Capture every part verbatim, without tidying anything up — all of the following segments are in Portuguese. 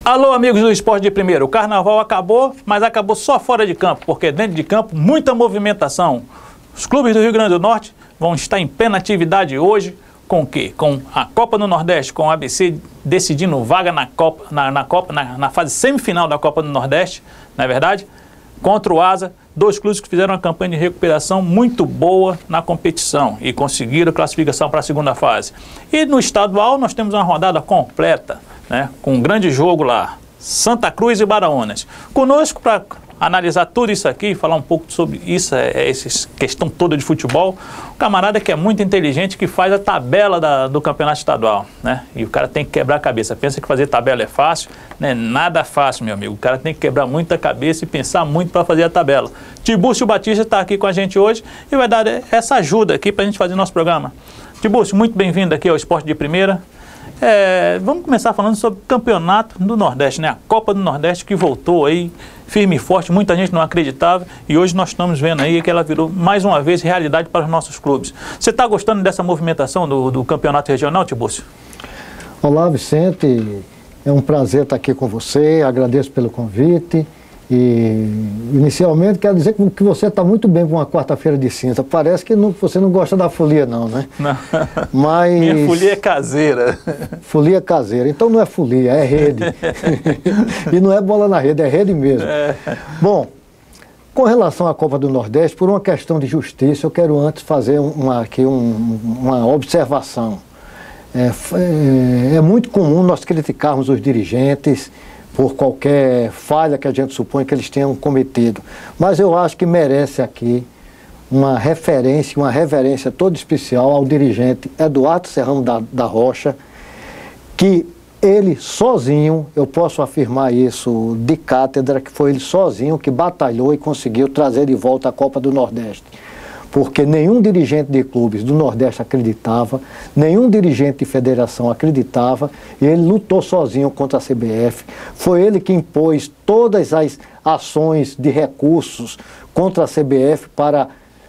Alô, amigos do Esporte de Primeira. O carnaval acabou, mas acabou só fora de campo, porque dentro de campo, muita movimentação. Os clubes do Rio Grande do Norte vão estar em plena atividade hoje, com o quê? Com a Copa do Nordeste, com o A B C decidindo vaga na Copa, na, na, Copa na, na fase semifinal da Copa do Nordeste, não é verdade? Contra o Asa, dois clubes que fizeram uma campanha de recuperação muito boa na competição e conseguiram classificação para a segunda fase. E no estadual nós temos uma rodada completa, né, com um grande jogo lá, Santa Cruz e Baraunas. Conosco para analisar tudo isso aqui, falar um pouco sobre isso, é, é essa questão toda de futebol, um camarada que é muito inteligente, que faz a tabela da, do campeonato estadual, né? E o cara tem que quebrar a cabeça. Pensa que fazer tabela é fácil, né? Nada fácil, meu amigo. O cara tem que quebrar muita cabeça e pensar muito para fazer a tabela. Tibúrcio Batista está aqui com a gente hoje e vai dar essa ajuda aqui para a gente fazer nosso programa. Tibúrcio, muito bem-vindo aqui ao Esporte de Primeira. É, vamos começar falando sobre o campeonato do Nordeste, né? A Copa do Nordeste que voltou aí firme e forte, muita gente não acreditava e hoje nós estamos vendo aí que ela virou mais uma vez realidade para os nossos clubes. Você está gostando dessa movimentação do, do campeonato regional, Tibúrcio? Olá, Vicente, é um prazer estar aqui com você, agradeço pelo convite. E, inicialmente, quero dizer que você está muito bem com uma quarta-feira de cinza. Parece que não, você não gosta da folia, não, né? Não. Mas... Minha folia é caseira. Folia caseira. Então não é folia, é rede. E não é bola na rede, é rede mesmo. É. Bom, com relação à Copa do Nordeste, por uma questão de justiça, eu quero antes fazer uma, aqui um, uma observação. É, é, é muito comum nós criticarmos os dirigentes por qualquer falha que a gente supõe que eles tenham cometido. Mas eu acho que merece aqui uma referência, uma reverência toda especial ao dirigente Eduardo Serrano da, da Rocha, que ele sozinho, eu posso afirmar isso de cátedra, que foi ele sozinho que batalhou e conseguiu trazer de volta a Copa do Nordeste. Porque nenhum dirigente de clubes do Nordeste acreditava, nenhum dirigente de federação acreditava, e ele lutou sozinho contra a C B F. Foi ele que impôs todas as ações de recursos contra a C B F para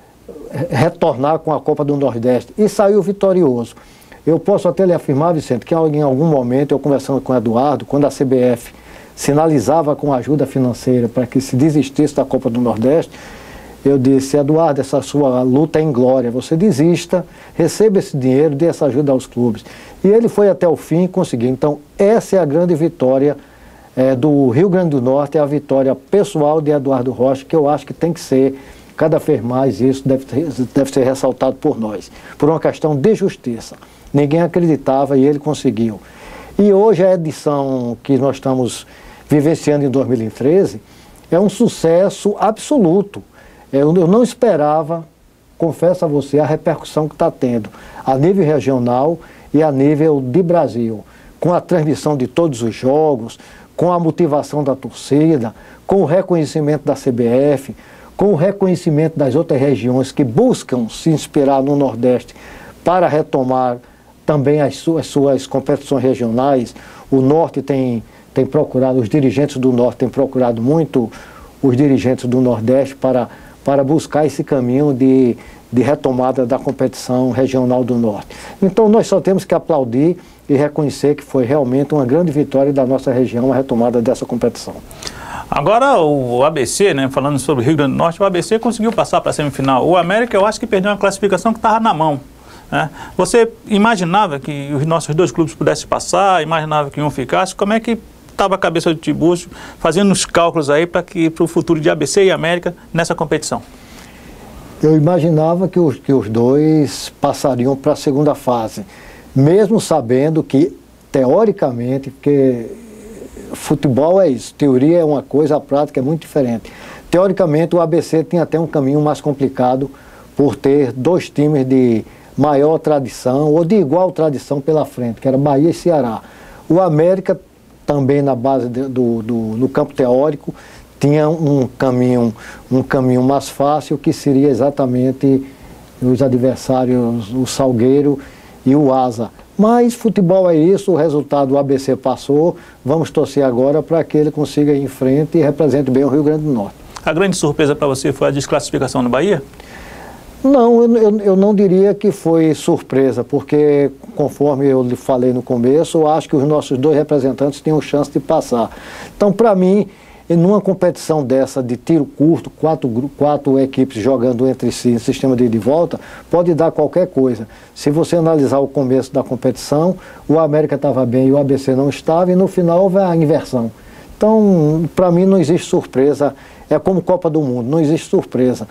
retornar com a Copa do Nordeste, e saiu vitorioso. Eu posso até lhe afirmar, Vicente, que em algum momento, eu conversando com o Eduardo, quando a C B F sinalizava com ajuda financeira para que se desistisse da Copa do Nordeste, eu disse: Eduardo, essa sua luta é inglória, você desista, receba esse dinheiro, dê essa ajuda aos clubes. E ele foi até o fim e conseguiu. Então, essa é a grande vitória é, do Rio Grande do Norte, é a vitória pessoal de Eduardo Rocha, que eu acho que tem que ser, cada vez mais, isso deve, ter, deve ser ressaltado por nós, por uma questão de justiça. Ninguém acreditava e ele conseguiu. E hoje a edição que nós estamos vivenciando em dois mil e treze é um sucesso absoluto. Eu não esperava, confesso a você, a repercussão que está tendo a nível regional e a nível de Brasil, com a transmissão de todos os jogos, com a motivação da torcida, com o reconhecimento da C B F, com o reconhecimento das outras regiões que buscam se inspirar no Nordeste para retomar também as suas, as suas competições regionais. O Norte tem, tem procurado, os dirigentes do Norte têm procurado muito os dirigentes do Nordeste para... para buscar esse caminho de, de retomada da competição regional do Norte. Então nós só temos que aplaudir e reconhecer que foi realmente uma grande vitória da nossa região a retomada dessa competição. Agora o A B C, né, falando sobre o Rio Grande do Norte, o A B C conseguiu passar para a semifinal. O América, eu acho que perdeu uma classificação que estava na mão, né? Você imaginava que os nossos dois clubes pudessem passar, imaginava que um ficasse? Como é que estava a cabeça do Tibúrcio fazendo os cálculos aí para que para o futuro de A B C e América nessa competição? Eu imaginava que os, que os dois passariam para a segunda fase, mesmo sabendo que, teoricamente, porque futebol é isso, teoria é uma coisa, a prática é muito diferente. Teoricamente, o A B C tinha até um caminho mais complicado por ter dois times de maior tradição ou de igual tradição pela frente, que era Bahia e Ceará. O América, também na base de, do, do no campo teórico, tinha um caminho, um caminho mais fácil, que seria exatamente os adversários, o Salgueiro e o Asa. Mas futebol é isso, o resultado, o A B C passou, vamos torcer agora para que ele consiga ir em frente e represente bem o Rio Grande do Norte. A grande surpresa para você foi a desclassificação do Bahia? Não, eu, eu, eu não diria que foi surpresa, porque, conforme eu lhe falei no começo, eu acho que os nossos dois representantes tinham chance de passar. Então, para mim, numa competição dessa de tiro curto, quatro, quatro equipes jogando entre si em sistema de ida e volta, pode dar qualquer coisa. Se você analisar o começo da competição, o América estava bem e o A B C não estava, e no final houve a inversão. Então, para mim, não existe surpresa. É como Copa do Mundo, não existe surpresa.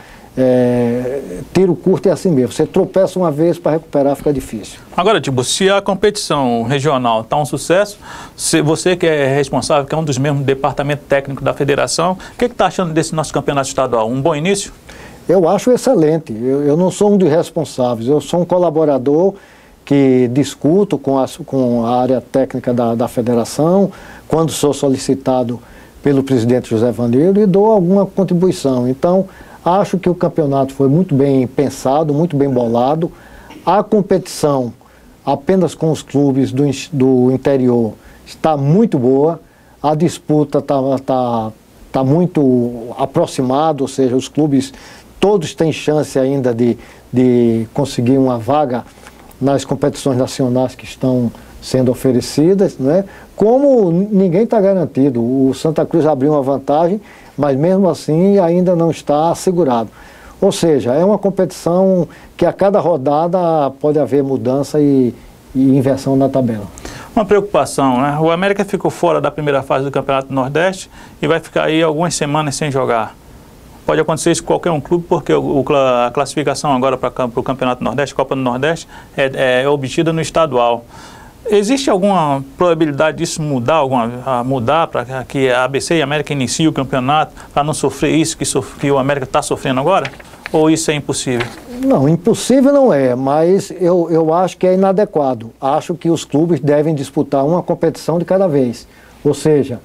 É, tiro curto é assim mesmo, você tropeça uma vez, para recuperar fica difícil. Agora, tipo, se a competição regional está um sucesso, se você que é responsável, que é um dos membros do departamento técnico da federação, o que está achando desse nosso campeonato estadual? Um bom início? Eu acho excelente, eu, eu não sou um dos responsáveis, eu sou um colaborador que discuto com a, com a área técnica da, da federação, quando sou solicitado pelo presidente José Vanildo, e dou alguma contribuição. Então, acho que o campeonato foi muito bem pensado, muito bem bolado. A competição, apenas com os clubes do, do interior, está muito boa. A disputa está tá, tá muito aproximada, ou seja, os clubes todos têm chance ainda de, de conseguir uma vaga nas competições nacionais que estão sendo oferecidas, né? Como ninguém está garantido. O Santa Cruz abriu uma vantagem, mas mesmo assim ainda não está assegurado. Ou seja, é uma competição que a cada rodada pode haver mudança e, e inversão na tabela. Uma preocupação, né? O América ficou fora da primeira fase do Campeonato do Nordeste e vai ficar aí algumas semanas sem jogar. Pode acontecer isso com qualquer um clube, porque o, a classificação agora para o Campeonato do Nordeste, Copa do Nordeste, é, é obtida no estadual. Existe alguma probabilidade disso mudar, alguma, mudar para que a A B C e a América iniciem o campeonato, para não sofrer isso que, sof que o América está sofrendo agora? Ou isso é impossível? Não, impossível não é, mas eu, eu acho que é inadequado. Acho que os clubes devem disputar uma competição de cada vez. Ou seja,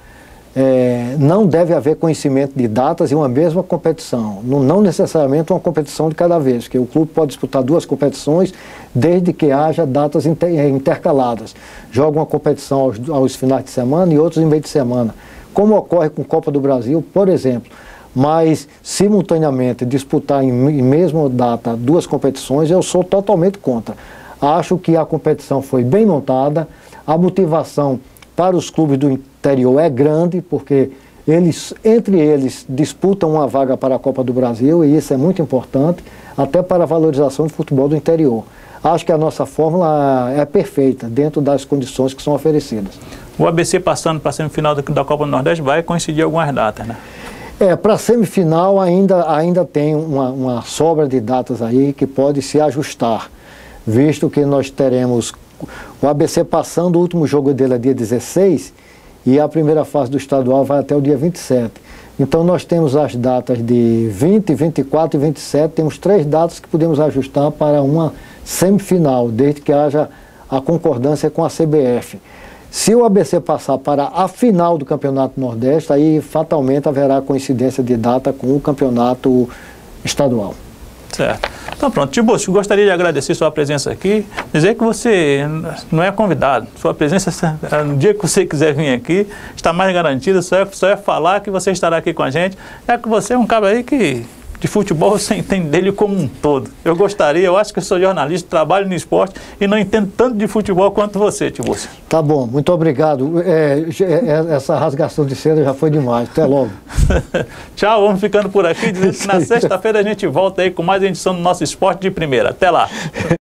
é, não deve haver conhecimento de datas em uma mesma competição. Não, não necessariamente uma competição de cada vez, porque o clube pode disputar duas competições desde que haja datas inter, intercaladas. Joga uma competição aos, aos finais de semana e outros em meio de semana. Como ocorre com Copa do Brasil, por exemplo. Mas, simultaneamente, disputar em, em mesma data duas competições, eu sou totalmente contra. Acho que a competição foi bem montada, a motivação para os clubes do interior é grande, porque eles, entre eles, disputam uma vaga para a Copa do Brasil, e isso é muito importante, até para a valorização do futebol do interior. Acho que a nossa fórmula é perfeita, dentro das condições que são oferecidas. O A B C passando para a semifinal da Copa do Nordeste vai coincidir algumas datas, né? É, para a semifinal ainda, ainda tem uma, uma sobra de datas aí que pode se ajustar, visto que nós teremos o A B C passando, o último jogo dele é dia dezesseis, e a primeira fase do estadual vai até o dia vinte e sete. Então nós temos as datas de vinte, vinte e quatro e vinte e sete, temos três datas que podemos ajustar para uma semifinal, desde que haja a concordância com a C B F. Se o A B C passar para a final do Campeonato Nordeste, aí fatalmente haverá coincidência de data com o Campeonato Estadual. Certo. Então pronto, Tiburcio, gostaria de agradecer sua presença aqui, dizer que você não é convidado, sua presença, no dia que você quiser vir aqui, está mais garantida, só é, só é falar que você estará aqui com a gente, é que você é um cara aí que de futebol você entende dele como um todo. Eu gostaria, eu acho que eu sou jornalista, trabalho no esporte e não entendo tanto de futebol quanto você, Tiburcio. Tá bom, muito obrigado. É, é, essa rasgação de seda já foi demais. Até logo. Tchau, vamos ficando por aqui, dizendo que na sexta-feira a gente volta aí com mais edição do nosso Esporte de Primeira. Até lá.